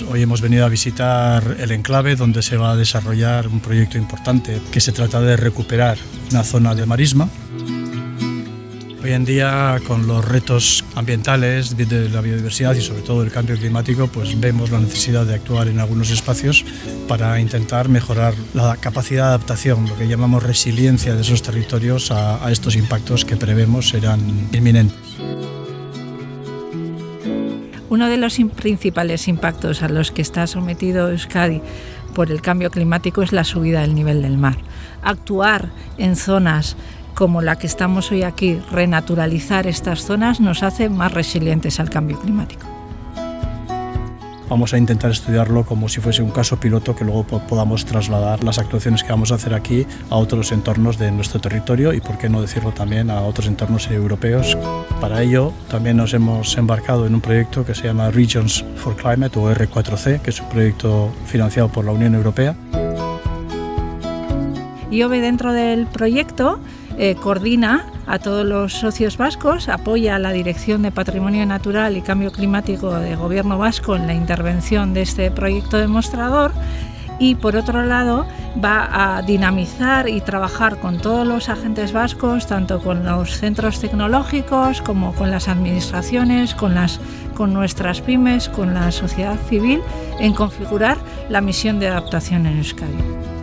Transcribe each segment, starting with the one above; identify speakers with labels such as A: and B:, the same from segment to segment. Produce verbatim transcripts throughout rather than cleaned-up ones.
A: Hoy hemos venido a visitar el enclave donde se va a desarrollar un proyecto importante que se trata de recuperar una zona de marisma. Hoy en día, con los retos ambientales de la biodiversidad y sobre todo el cambio climático, pues vemos la necesidad de actuar en algunos espacios para intentar mejorar la capacidad de adaptación, lo que llamamos resiliencia de esos territorios a, a estos impactos que prevemos serán inminentes.
B: Uno de los principales impactos a los que está sometido Euskadi por el cambio climático es la subida del nivel del mar. Actuar en zonas como la que estamos hoy aquí, renaturalizar estas zonas, nos hace más resilientes al cambio climático.
A: Vamos a intentar estudiarlo como si fuese un caso piloto que luego podamos trasladar las actuaciones que vamos a hacer aquí a otros entornos de nuestro territorio y, por qué no decirlo, también a otros entornos europeos. Para ello también nos hemos embarcado en un proyecto que se llama Regions for Climate o R cuatro C, que es un proyecto financiado por la Unión Europea.
B: IOBE, dentro del proyecto, eh, coordina a todos los socios vascos, apoya a la Dirección de Patrimonio Natural y Cambio Climático de Gobierno vasco en la intervención de este proyecto demostrador y, por otro lado, va a dinamizar y trabajar con todos los agentes vascos, tanto con los centros tecnológicos como con las administraciones, con, las, con nuestras pymes, con la sociedad civil, en configurar la misión de adaptación en Euskadi.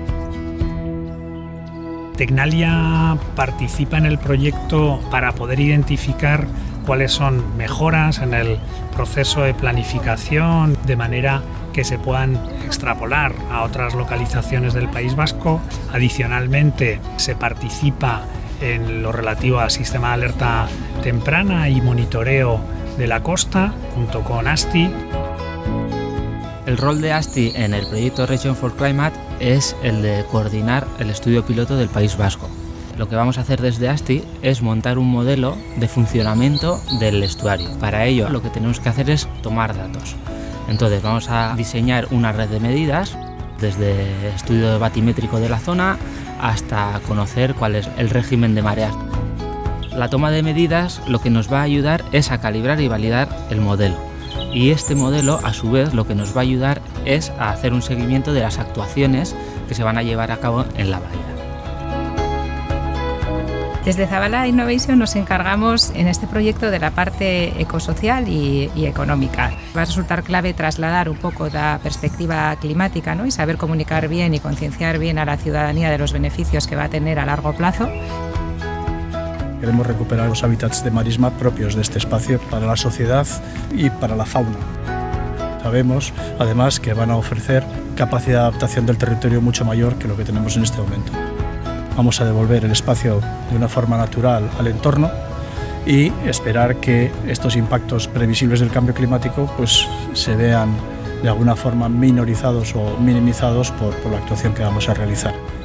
C: Tecnalia participa en el proyecto para poder identificar cuáles son mejoras en el proceso de planificación, de manera que se puedan extrapolar a otras localizaciones del País Vasco. Adicionalmente, se participa en lo relativo al sistema de alerta temprana y monitoreo de la costa, junto con ASTI.
D: El rol de ASTI en el proyecto Region for Climate es el de coordinar el estudio piloto del País Vasco. Lo que vamos a hacer desde ASTI es montar un modelo de funcionamiento del estuario. Para ello, lo que tenemos que hacer es tomar datos. Entonces vamos a diseñar una red de medidas, desde estudio batimétrico de la zona hasta conocer cuál es el régimen de mareas. La toma de medidas lo que nos va a ayudar es a calibrar y validar el modelo. Y este modelo, a su vez, lo que nos va a ayudar es a hacer un seguimiento de las actuaciones que se van a llevar a cabo en la bahía.
E: Desde Zabala Innovation nos encargamos en este proyecto de la parte ecosocial y, y económica. Va a resultar clave trasladar un poco la perspectiva climática, ¿no? Y saber comunicar bien y concienciar bien a la ciudadanía de los beneficios que va a tener a largo plazo.
A: Queremos recuperar los hábitats de marisma propios de este espacio para la sociedad y para la fauna. Sabemos, además, que van a ofrecer capacidad de adaptación del territorio mucho mayor que lo que tenemos en este momento. Vamos a devolver el espacio de una forma natural al entorno y esperar que estos impactos previsibles del cambio climático pues, se vean de alguna forma minorizados o minimizados por, por la actuación que vamos a realizar.